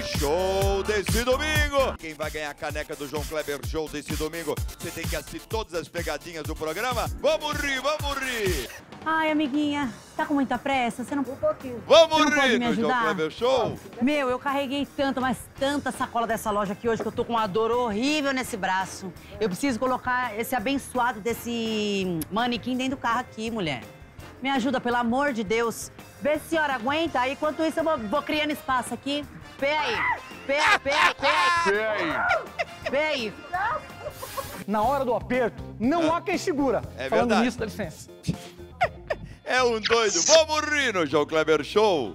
Show desse domingo. Quem vai ganhar a caneca do João Kleber Show desse domingo? Você tem que assistir todas as pegadinhas do programa. Vamos rir, vamos rir. Ai, amiguinha, tá com muita pressa? Você não... Vamos Você não pode rir me no João ajudar? Kleber Show. Meu, eu carreguei tanto, mas tanta sacola dessa loja aqui hoje que eu tô com uma dor horrível nesse braço. Eu preciso colocar esse abençoado desse manequim dentro do carro aqui, mulher. Me ajuda, pelo amor de Deus. Vê se a senhora aguenta, aí enquanto isso eu vou criando espaço aqui. Vê aí. Vê aí. Na hora do aperto, não há quem segura. É Falando verdade. nisso, dá licença. É um doido. Vamos rir no João Kleber Show.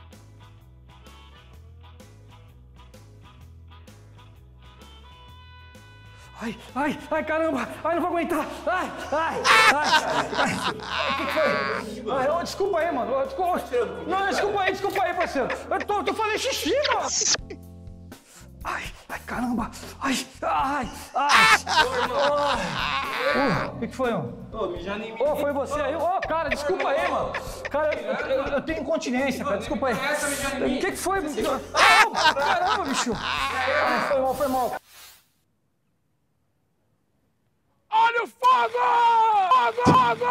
Ai, caramba! Ai, não vou aguentar! Ai! O que foi? Ai, ô, desculpa aí, mano. Desculpa aí, parceiro. Eu tô fazendo xixi, mano. Ai, caramba! O que foi, mano? Ô, mijando em mim. Ô, foi você aí? Ô, cara, desculpa aí, mano. Cara, eu tenho incontinência, cara. Desculpa aí. O que foi? Caramba, bicho. Ai, foi mal. Olha o fogo! Fogo!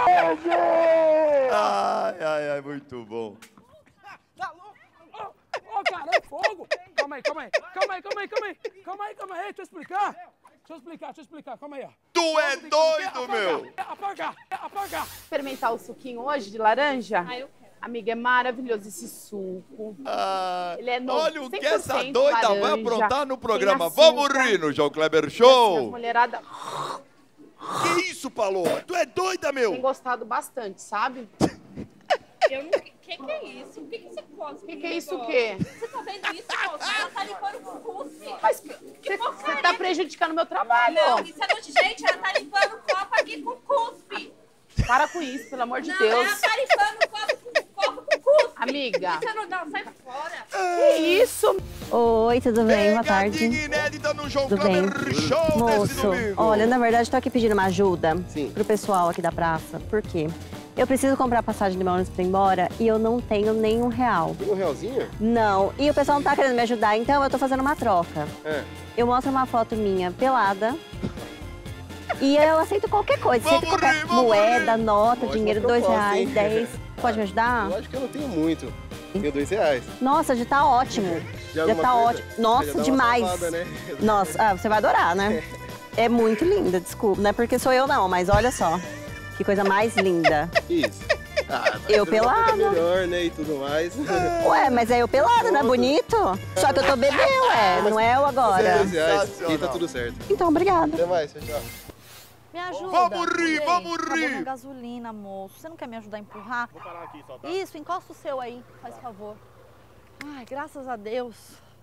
Ai, muito bom. Tá louco? Ô, cara, é fogo! Calma aí. Deixa eu explicar. Calma aí, ó. Tu é doido, meu! Apagar. Experimentar o suquinho hoje de laranja? Ah, eu quero. Amiga, é maravilhoso esse suco. Ah, Ele é novo, olha o que essa 100% doida vai laranja, aprontar no tem programa. açúcar. Vamos rir no João Kleber Assim, as Show. mulheradas Que isso, Paloma? Tu é doida, meu? têm gostado bastante, sabe? Eu não... Que é isso? O que você cospe? Que é isso o quê? Você tá vendo isso, moça? Ela tá limpando com cuspe. Mas Que porcaria. você tá prejudicando o meu trabalho. Não, isso é nojento. Ela tá limpando o copo aqui com cuspe. Para com isso, pelo amor de Não, Deus. ela tá limpando o copo com cuspe. Amiga. Isso não, sai fora. Que isso? Oi, tudo bem? Boa tarde. Pegadinha inédita no João Tudo Kleber bem? Show desse Moço, domingo. olha, na verdade, tô aqui pedindo uma ajuda Sim. pro pessoal aqui da praça. Por quê? Eu preciso comprar passagem do meu ônibus pra ir embora e eu não tenho nem R$1. Tem um realzinho? Não, e o pessoal não tá querendo me ajudar, então eu tô fazendo uma troca. É. Eu mostro uma foto minha pelada e eu aceito qualquer coisa. Vamos Aceito qualquer rir, vamos moeda, rir. nota, Ótima dinheiro, proposta, R$2, hein? 10. Pode me ajudar? Eu acho que eu não tenho muito. Tenho R$2. Nossa, já tá ótimo. Já alguma tá coisa? ótimo. Já Nossa, dá uma demais. safada, né? Nossa, você vai adorar, né? É muito linda, desculpa. Não é porque sou eu, não, mas olha só. Que coisa mais linda. Isso. Ah, Eu fazer uma pelada. foto melhor, né? E tudo mais. Ué, mas é eu pelada, não é bonito? Só que eu tô bebê, ué, não é eu agora. R$2 e tá tudo certo. Então, obrigada. Até mais, tchau. Me ajuda. Vamos rir, Ei, vamos acabou rir. minha gasolina, moço. Você não quer me ajudar a empurrar? Vou parar aqui só, tá? Isso, encosta o seu aí, faz favor. Ai, graças a Deus.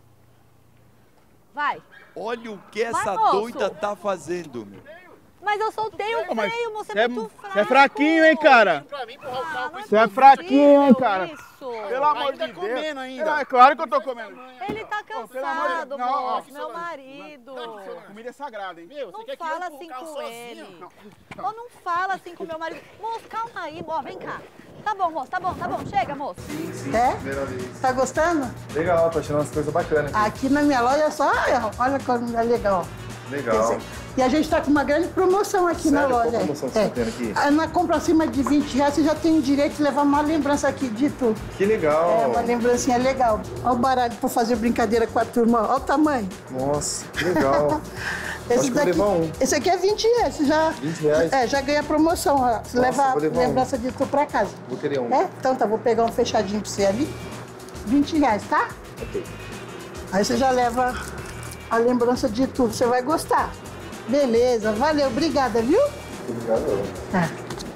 Vai. Olha o que essa Vai, moço. doida tá fazendo, meu. Mas eu soltei o freio, moço, Você é muito fraco. Você é fraquinho, hein, cara? Não Você é fraquinho, hein, possível cara? Isso. Pelo amor de Deus. comendo ainda. É claro que eu tô comendo. Ele tá pelo amor de cansado, Deus. Não, ó, moço, meu marido. Comida é sagrada, hein? Não fala assim com ele. Ou não fala assim com meu marido. Moço, calma aí, ó, vem cá. Tá bom, moço, tá bom. Chega, moço. É? Primeira vez. Tá gostando? Legal, tô tirando umas coisas bacanas. Aqui na minha loja é só, olha como é legal. Legal. E a gente tá com uma grande promoção aqui na Sério? loja. Qual promoção que você tá tendo aqui? Na compra acima de R$20, você já tem o direito de levar uma lembrança aqui de tudo. Que legal. É, uma lembrancinha legal. Olha o baralho pra fazer brincadeira com a turma. Olha o tamanho. Nossa, que legal. Esse Acho que vou levar um. Esse aqui é R$20, já. R$20? É, já ganha promoção. Ó. Você leva vou levar lembrança de tudo pra casa. Vou querer um. É? Então tá, vou pegar um fechadinho pra você ali. R$20, tá? Ok. Aí você já leva a lembrança de tudo. Você vai gostar. Beleza, valeu, obrigada, viu? Obrigado. Tá.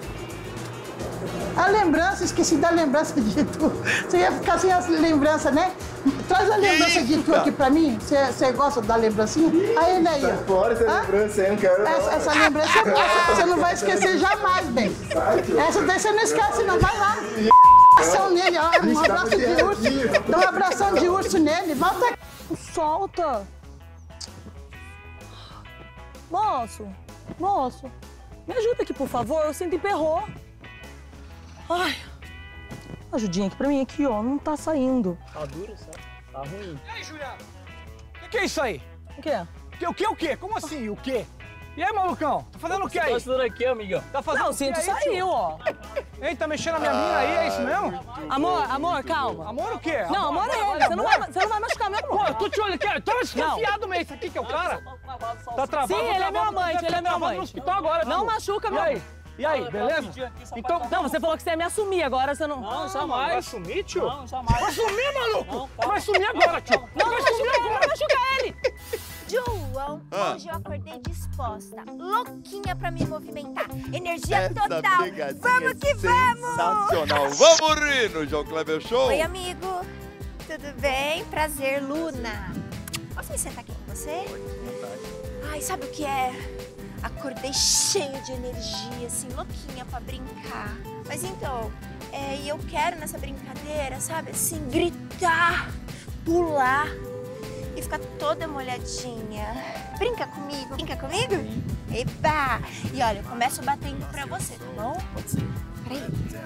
A lembrança, esqueci da lembrança de tu. Você ia ficar sem as lembranças, né? Traz a lembrança de tu aqui pra mim. Você gosta da lembrancinha? Aí ele aí, ó. Fora essa Hã? lembrança aí, não quero não. Essa lembrança é boa, você não vai esquecer jamais, bem. Essa daí você não esquece, não. Vai lá. Abração nele, ó. Um abraço de urso. Dá um abração de urso nele. Volta aqui. Solta. Moço, me ajuda aqui, por favor. O cinto emperrou. Ai, ajudinha aqui pra mim, aqui, ó. Não tá saindo. Tá duro, sabe? Tá ruim. E aí, Juliana? O que é isso aí? O quê? O quê? Como assim, o quê? E aí, malucão? Tá fazendo o que aí? Tô estudando aqui, amigão. Tá fazendo Não, o o que cinto aí, saiu, tio? ó. Ei, tá mexendo na minha mina aí, é isso mesmo? Amor, calma. Amor o quê? Não, amor é ele. Você não vai machucar meu amor. Pô, eu tô te olhando aqui. Tô desconfiado mesmo. Esse aqui que é o cara? Tá travado. Sim, ele é meu amante, ele é meu amante. No hospital agora, Não machuca, meu amor. E aí, beleza? Então, Não, você falou que você ia me assumir, agora você não... Não, jamais. vai sumir, tio? Não, jamais. Vai sumir, maluco? Vai sumir agora, tio. Não vai machucar ele. João, hoje eu acordei disposta, louquinha pra me movimentar. Energia Essa total. pegadinha Vamos que é vamos! sensacional. Vamos rir no João Kleber Show. Oi, amigo. Tudo bem? Prazer, Luna. Posso me sentar aqui com você? Ai, sabe o que é? Acordei cheia de energia, assim, louquinha pra brincar. Mas então, e eu quero nessa brincadeira, sabe, assim, gritar, pular e ficar toda molhadinha. Brinca comigo? Brinca comigo? Eba! E olha, eu começo batendo pra você, tá bom? Pode ser. Peraí.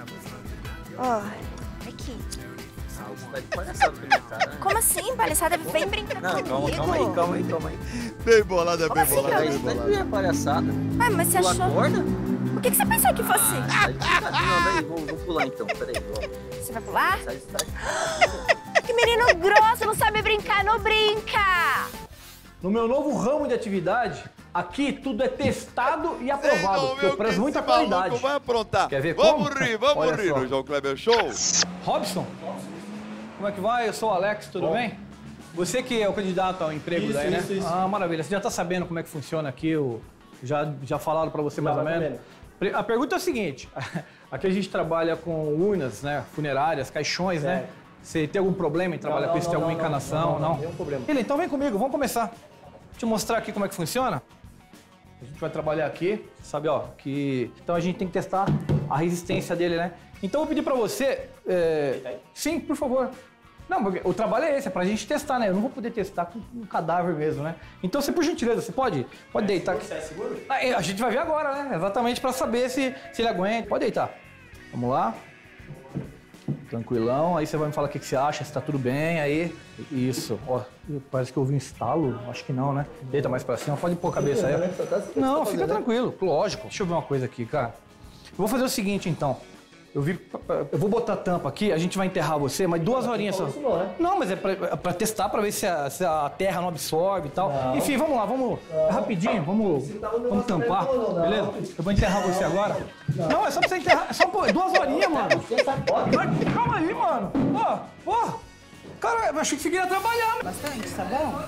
Ó, aqui. Você tá de palhaçada comigo, cara. Como assim, palhaçada? Vem brincar comigo. Calma aí. Bem bolada, bem assim, bolada, bem Isso daí bolada. é palhaçada. Ué, mas você Pula achou... corda? O que você pensou que fosse? Sai de brincadeira, daí. Vou pular então, peraí. Você vai pular? Sai de Que menino grosso, não sabe brincar, não brinca! No meu novo ramo de atividade, aqui tudo é testado e aprovado, porque eu prezo muita qualidade. Vai aprontar. Quer ver Vamos como? rir, vamos Olha rir só. no João Kleber Show. Robson, como é que vai? Eu sou o Alex, tudo bem? Você que é o candidato ao emprego daí, né? Isso. Ah, maravilha. Você já tá sabendo como é que funciona aqui? Já falaram pra você mais ou menos? A pergunta é a seguinte. Aqui a gente trabalha com urnas, né? Funerárias, caixões, né? Você tem algum problema em trabalhar com isso? Tem alguma encanação? Não? Nenhum problema. Ele, então vem comigo, vamos começar. Vou te mostrar aqui como é que funciona. A gente vai trabalhar aqui, sabe, ó, que... Então a gente tem que testar a resistência dele, né? Então eu vou pedir pra você... Sim, por favor. Não, porque o trabalho é esse, é pra gente testar, né? Eu não vou poder testar com um cadáver mesmo, né? Então você, por gentileza, você pode deitar aqui. Você é seguro? A gente vai ver agora, né? Exatamente pra saber se ele aguenta. Pode deitar. Vamos lá. Tranquilão, aí você vai me falar o que você acha, se tá tudo bem, aí... Isso, ó, parece que eu ouvi um estalo, acho que não, né? Deita mais pra cima, pode pôr a cabeça aí. Não, fica tranquilo, lógico. Deixa eu ver uma coisa aqui, cara. Eu vou fazer o seguinte, então. Eu vou botar a tampa aqui, a gente vai enterrar você, mas 2 horinhas só. Não, mas é pra testar, pra ver se a terra não absorve e tal. Não. Enfim, vamos lá, vamos rapidinho, vamos tampar, beleza? Eu vou enterrar você agora. Não, é só pra você enterrar, é só 2 horinhas, mano. Calma aí, mano. Ó, cara, eu achei que você queria trabalhar. Bastante, tá bom?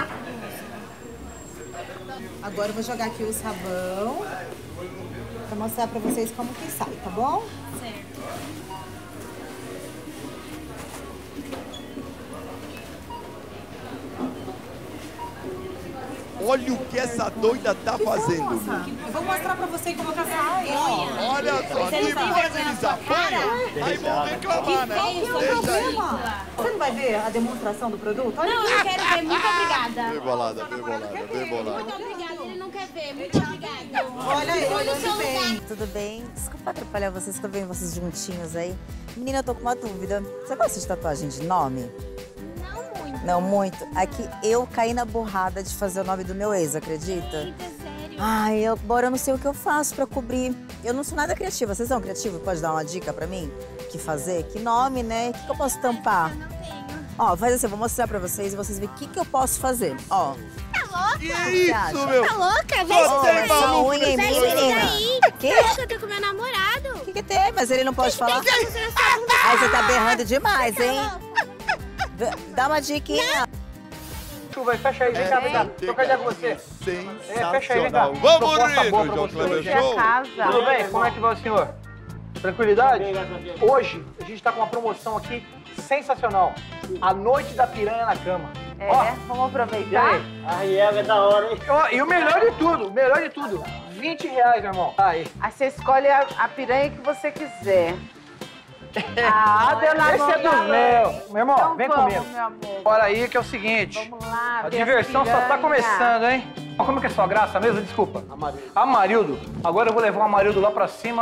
Agora eu vou jogar aqui o sabão pra mostrar pra vocês como que sai, tá bom? Olha o que essa doida tá fazendo. Eu vou mostrar pra você como que sai. Olha só, depois eles apanham, aí vão reclamar, né? Deixa aí. Você não vai ver a demonstração do produto? Olha Não, eu quero ver. Muito obrigada. Bem bolada, bem bolada, bem bolada. Muito obrigada. Ele não quer ver. Muito obrigada. Olha aí, olha bem. Tudo bem? Desculpa atrapalhar vocês, tô vendo vocês juntinhos aí. Menina, eu tô com uma dúvida. Você gosta de tatuagem de nome? Não muito. Não muito? Aqui eu caí na borrada de fazer o nome do meu ex, acredita? Eita, sério? Ai, agora eu não sei o que eu faço pra cobrir. Eu não sou nada criativa. Vocês são criativos? Pode dar uma dica pra mim? O que fazer? Que nome, né? O que eu posso tampar? Não tenho. Ó, faz assim, eu vou mostrar pra vocês e vocês verem o que eu posso fazer. Ó. Tá louca? Que isso, meu? Tá louca? Vê Só tem essa maluco unha em nesse mim, programa. menina. Que? Eu acho que eu tô com meu namorado. O que tem? Mas ele não pode falar. Você não sabe. Ai, você tá berrando demais, hein? Dá uma diquinha. Chuva, fecha aí, vem cá, vem cá. Troca ideia com você. Fecha aí, vem cá. Sensacional. Vamos Proposta rir boa no pra João você Kleber hoje. Show. Tudo bem? Como é que vai o senhor? Tranquilidade? Hoje a gente tá com uma promoção aqui sensacional. A noite da piranha na cama. Vamos E aproveitar? aí? Aí é da hora, hein? E o melhor de tudo, R$20, meu irmão. Aí. Aí você escolhe a piranha que você quiser. Ah, pelo amor Esse é do meu. Meu irmão, Então vem vamos, comigo. meu amor. Bora aí que é o seguinte. Vamos lá, A ver diversão só tá piranha. começando, hein? Como que é sua graça mesmo? Desculpa. Amarildo. Agora eu vou levar o Amarildo lá pra cima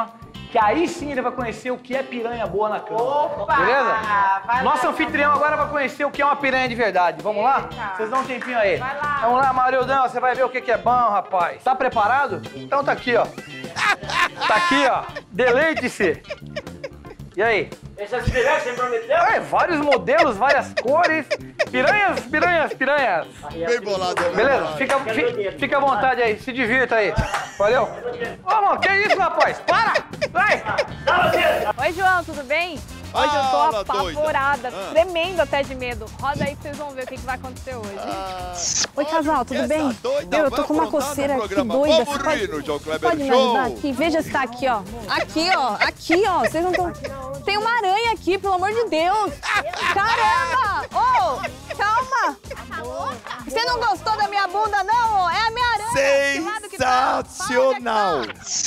que aí sim ele vai conhecer o que é piranha boa na cama. Opa! Beleza? Nosso anfitrião agora vai conhecer o que é uma piranha de verdade. Vamos lá? Vocês dão um tempinho aí. Vai lá. Vamos lá, Marildão, você vai ver o que é bom, rapaz. Tá preparado? Então tá aqui, ó. Tá aqui, ó. Deleite-se. E aí? Essas piranhas você prometeu? É, vários modelos, várias cores. Piranhas, piranhas, piranhas. Bem bolado, bem Beleza? bolado. Fica à vontade aí, se divirta aí. Valeu. Ô, mano, que isso, rapaz? Para! Vai! Oi, João, tudo bem? Hoje eu tô apavorada, tremendo até de medo. Roda aí que vocês vão ver o que vai acontecer hoje. Oi, casal, tudo bem? Eu tô com uma coceira aqui doida. Vamos rir no João Kleber Pode me Show. ajudar aqui? Veja se tá aqui, ó. Aqui, ó. Aqui, ó. Vocês não estão... Tem uma aranha aqui, pelo amor de Deus. Caramba! Ô, calma. Você não gostou da minha bunda, não? É a minha aranha. Sensacional.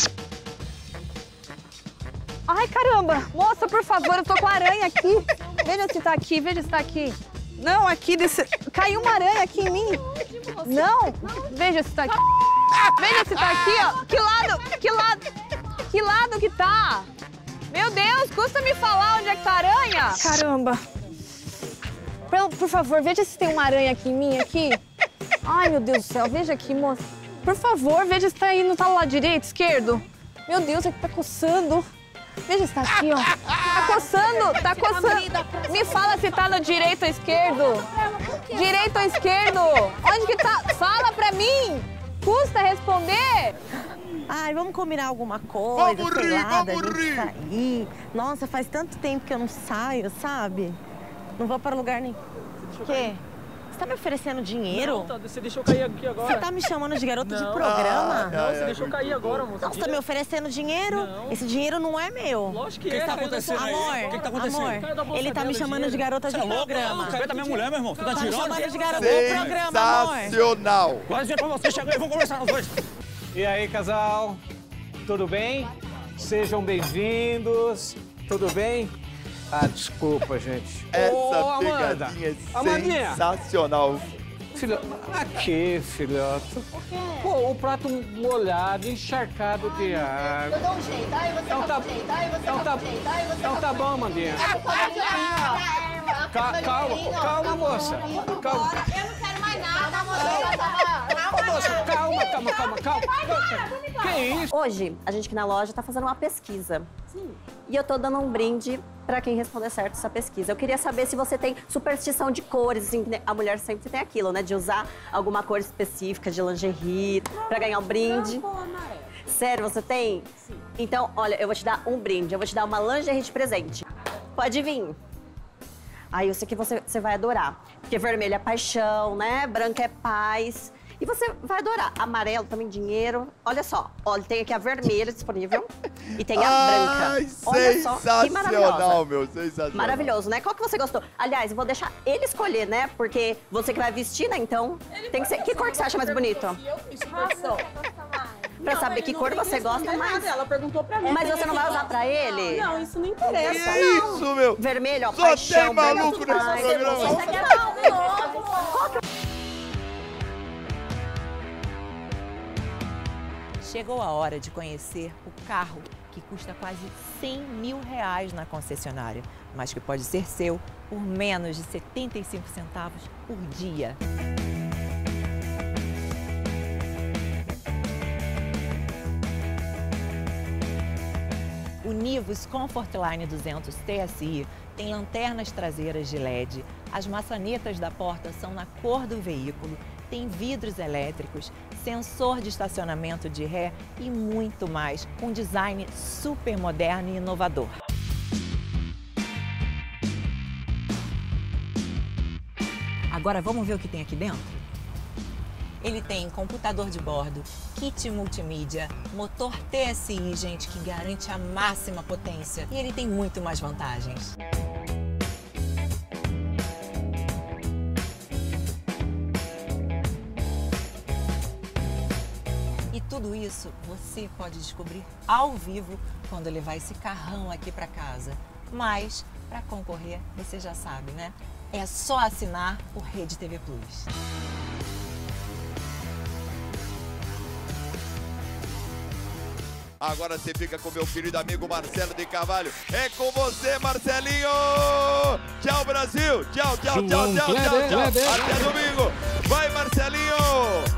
Ai, caramba! Moça, por favor, eu tô com a aranha aqui. Veja se tá aqui, veja se tá aqui. Não, aqui desse... Caiu uma aranha aqui em mim. Não, veja se tá aqui. Veja se tá aqui, ó. Que lado que tá? Meu Deus, custa me falar onde é que tá a aranha. Caramba. Por favor, veja se tem uma aranha aqui em mim, aqui. Ai, meu Deus do céu, veja aqui, moça. Por favor, veja se tá aí, não tá do lado direito, esquerdo. Meu Deus, é que tá coçando. Veja se tá aqui, ó. Tá coçando, tá coçando. Me fala se tá no direito ou esquerdo. Direito ou esquerdo? Onde que tá? Fala pra mim. Custa responder? Ai, vamos combinar alguma coisa, Vamos sei rir, lá, da vamos gente rir. sair. Nossa, faz tanto tempo que eu não saio, sabe? Não vou para lugar nenhum. O quê? Você tá me oferecendo dinheiro? Não, tá, você deixou cair aqui agora. Você tá me chamando de garota de Não. programa? Não, você deixou cair agora, moça. Não, você tá me oferecendo dinheiro? Não. Esse dinheiro não é meu. Lógico que O que é. tá acontecendo aí? Amor, O que tá acontecendo? Amor, ele tá me chamando de garota de programa. Você é minha mulher, meu irmão. Você tá me tirando? chamando de garota de programa, amor. Sensacional. Quase dia pra você, chegou aí, vamos conversar nós dois. E aí, casal? Tudo bem? Sejam bem-vindos. Tudo bem? Ah, desculpa, gente. Essa Ô, Amanda. pegadinha é Amandinha. sensacional. Filho, aqui, filhote. Pô, o prato molhado, encharcado de água. Eu dou um jeito, aí você Então dá um jeito, aí você dá um jeito, aí você Então tá bom, Amandinha. Calma, moça. Calma. Eu não quero mais nada, moça. Ô, moça, calma. Que isso? Hoje, a gente aqui na loja tá fazendo uma pesquisa. Sim. E eu tô dando um brinde pra quem responder certo essa pesquisa. Eu queria saber se você tem superstição de cores, assim, a mulher sempre tem aquilo, né? De usar alguma cor específica de lingerie pra ganhar um brinde. Sério, você tem? Sim. Então, olha, eu vou te dar um brinde. Eu vou te dar uma lingerie de presente. Pode vir. Aí eu sei que você vai adorar. Porque vermelho é paixão, né? Branco é paz. E você vai adorar. Amarelo também, dinheiro. Olha só. Olha, tem aqui a vermelha disponível e tem a branca. Olha só, que maravilhosa. Sensacional, meu. Sensacional. Maravilhoso, né? Qual que você gostou? Aliás, eu vou deixar ele escolher, né? Porque você que vai vestir, né? Então, tem que ser... Que cor que você acha mais bonito? Pra saber que cor você gosta mais. Ela perguntou pra mim. Mas você não vai usar pra ele? Não, isso não interessa. Que é isso, meu? Vermelho, ó, Só paixão. tem maluco branco, nesse paz. programa. Chegou a hora de conhecer o carro que custa quase R$100 mil na concessionária, mas que pode ser seu por menos de 75 centavos por dia. O Nivus Comfortline 200 TSI tem lanternas traseiras de LED, as maçanetas da porta são na cor do veículo, tem vidros elétricos, sensor de estacionamento de ré e muito mais, com design super moderno e inovador. Agora vamos ver o que tem aqui dentro? Ele tem computador de bordo, kit multimídia, motor TSI, gente, que garante a máxima potência. E ele tem muito mais vantagens. E tudo isso você pode descobrir ao vivo quando levar esse carrão aqui para casa. Mas, para concorrer, você já sabe, né? É só assinar o Rede TV Plus. Agora você fica com meu querido amigo Marcelo de Carvalho. É com você, Marcelinho! Tchau, Brasil! Tchau, tchau, tchau, tchau, tchau, tchau. Até domingo! Vai, Marcelinho!